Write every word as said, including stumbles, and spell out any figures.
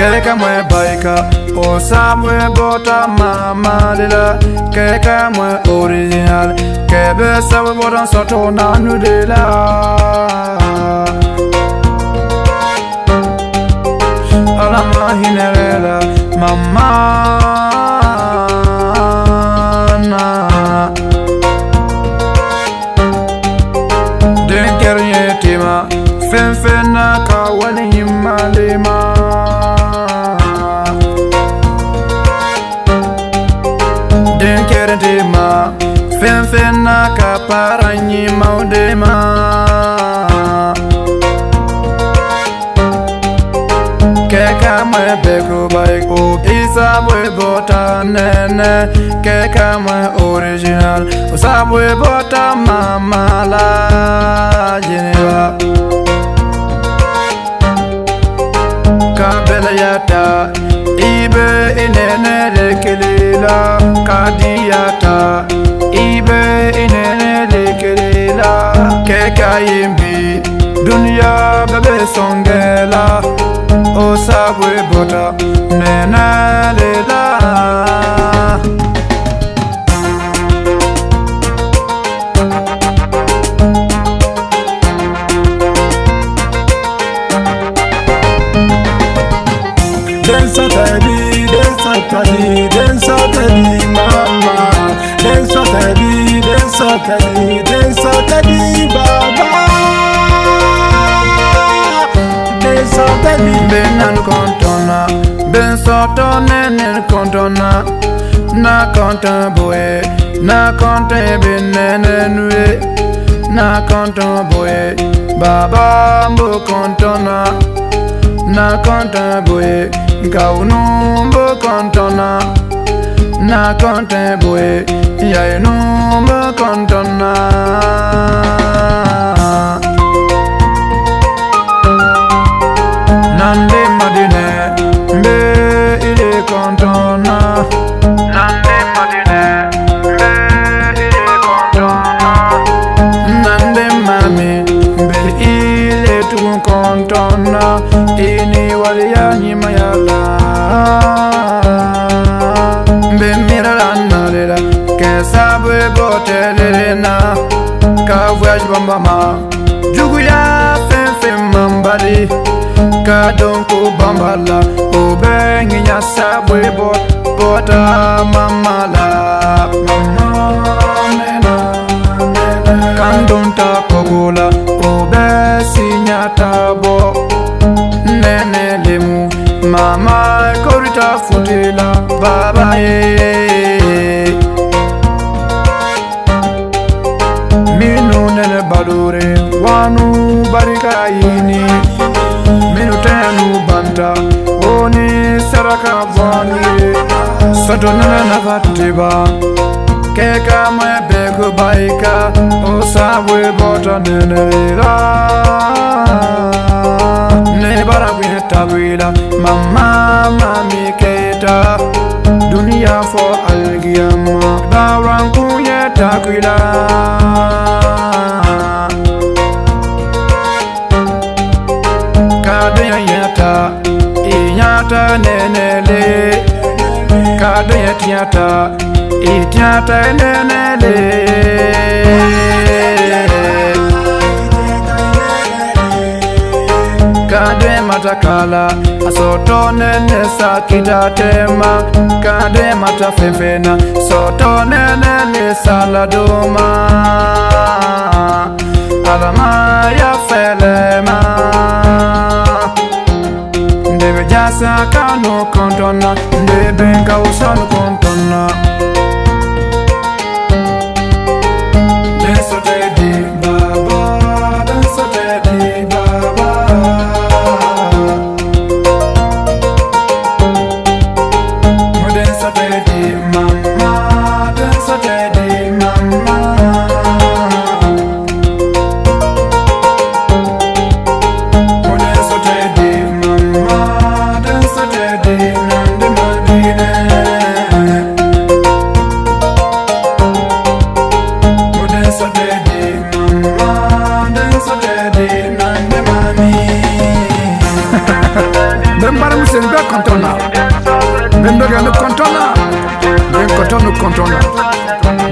Keka mwe baika osa mwe bota mama lila Keka mwe original Kebe sawe bodan soto nanu dila Alama hinerela mama na Den kernye tima Fen fen na kawali himalima Den kerntima Fen fen na kaparanyi maudema Keka mwe beko baik o isa mwe bota nene Keka mwe original usa mwe bota mama la Geneva Kabela yata ibe inene lekelela Kadiyata ibe inene lekelela Keka yimbi dunya bebe songela Osa bwe bota nena lela Densa tadi, densa tadi, densa tadi mama Densa tadi, densa tadi, densa tadi baba Densa tadi Benan kontona, ben soto nenen kontona Na konton boye, na konton benenenwe Na konton boye, baba mbo kontona Na konton boye, kaunu mbo kontona Na konton boye, yainu mbo kontona Nande madine, mbe ile kontona Nande madine, mbe ile kontona Nande mami, mbe ile tukun kontona Ini wali ya nyima yala Mbe mirala nalela, kesa bwe bote lelena Ka voyage bambama, jugu ya fen fen mambali Ka donko bambala Obe nginya sabwe bot Bota mamala Mama nena nena Kandonta kogola Obe sinyata bo Nene lemu Mama korita futila Baba ye Minu nene balure Wanu barika ini Minu tenu banta Oni saraka vani Soto nana nafatiba Keka mwe beko baika Osa we bota nene lila Ne bara kwenye tabuila Mama mami keta Dunia fo algiyama Baran kunye takwila Kadaya yata Inyata nenele Kadaya tiata Itiata nenele Kade matakala Asoto nene sakita tema Kade matafefena Soto nene saladoma Alama ya felema Ndebe jasa kano kontona Ndebe nka usano kontona Denso tedi baba Denso tedi baba Denso tedi mama Denso tedi mama Denso tedi mama Denso tedi nande madine Denso tedi mama Denso tedi nande mami Ben baram sen be kontona. Ben be gane kontona. Ben kontona kontona.